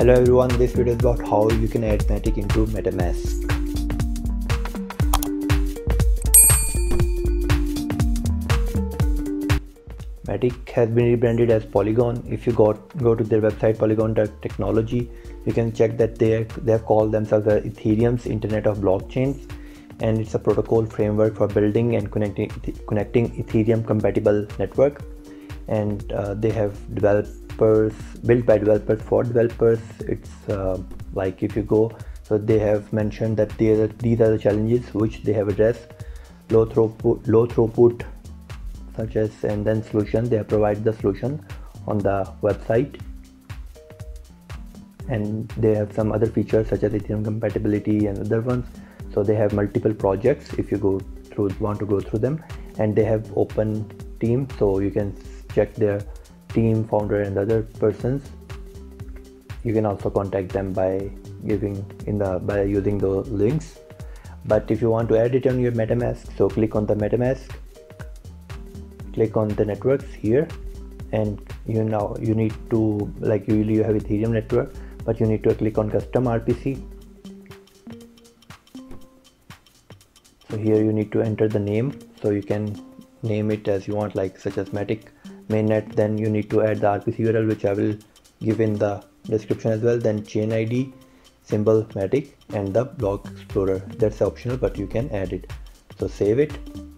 Hello everyone, this video is about how you can add Matic into MetaMask. Matic has been rebranded as Polygon. If you go to their website Polygon.technology, you can check that they have called themselves the Ethereum's Internet of Blockchains, and it's a protocol framework for building and connecting Ethereum compatible network. And they have developers built by developers for developers. It's like if you go, so they have mentioned that these are the challenges which they have addressed: low throughput such as, and then solution. They have provided the solution on the website, and they have some other features such as Ethereum compatibility and other ones. So they have multiple projects if you want to go through them, and they have open team, so you can check their team, founder and other persons. You can also contact them by using the links. But if you want to add it on your MetaMask, so click on the MetaMask, click on the networks here, and you need to, like usually you have Ethereum network, but you need to click on custom RPC. So here you need to enter the name, so you can name it as you want, like such as Matic Mainnet. Then you need to add the RPC URL, which I will give in the description as well. Then chain ID, symbol Matic, and the block explorer. That's optional, but you can add it. So save it,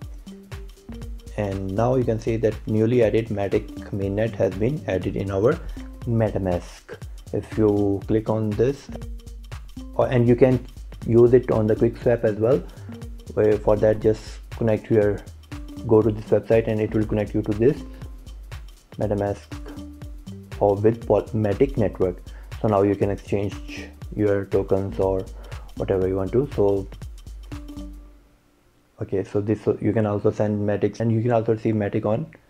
and now you can see that newly added Matic Mainnet has been added in our MetaMask. If you click on this, and you can use it on the quickswap as well. Where for that, just go to this website and it will connect you to this MetaMask or with Matic network. So now you can exchange your tokens or whatever you want to. So okay, so you can also send Matic, and you can also see Matic on